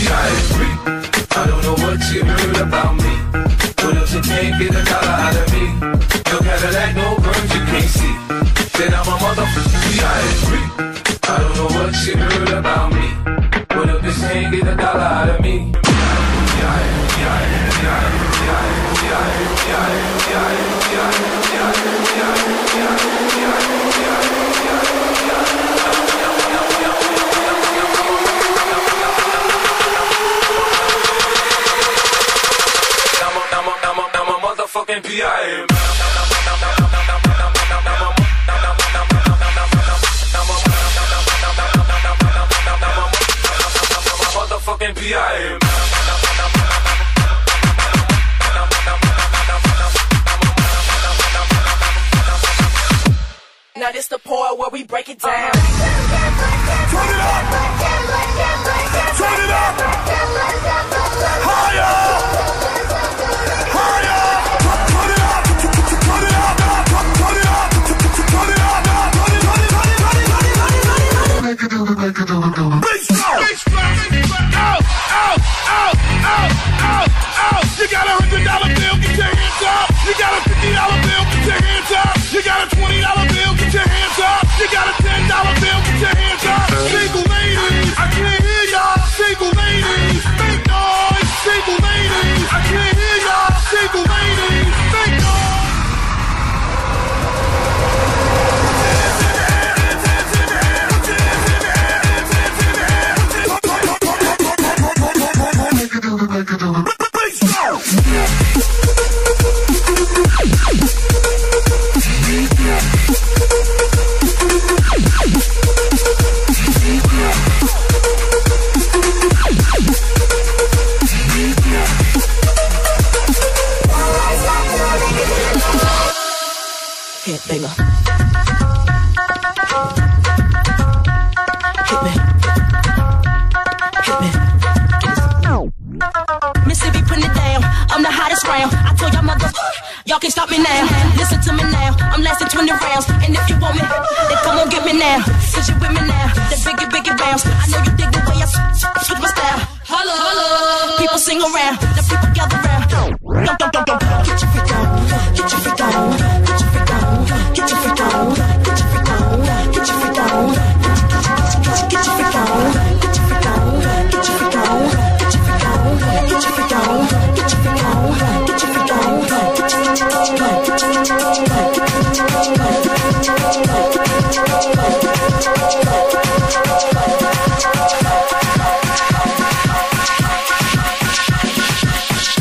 I don't know what you heard about me. What else you can't get a dollar out of me? No Cadillac, no birds you can't see. Then I'm a motherfucking VIP. I don't know what you heard about me. What if this can't get a dollar out of me? I'm a motherfucking P.I.M. Motherfucking P.I.M. Now this the part where we break it down. Turn it up! Turn it up! Higher! Higher! Turn it up! Turn it up! Turn it up! Turn it up! Make it do it, make it do it, do it. Bass drop! Out! Out! Out! Out! Out! Out! You got $100 bill, get your hands up! You got a $50 bill, get your hands up! You got a $20 bill, get your hands up! You got a $10 bill, get your hands up! Single ladies, I can't hear y'all! Single ladies, make noise! Single ladies, I can't hear y'all! Single ladies, make noise! Hit, baby. Hit me. Hit me. Mississippi putting it down. I'm the hottest round. I told y'all y'all can't stop me now. Listen to me now. I'm lasting 20 rounds. And if you want me, then come on get me now. Since you with me now, that biggie bounce. I know you dig the way I switch my style. Holla, holla. People sing around. The people gather round. Don't. Get your feet down. Get your feet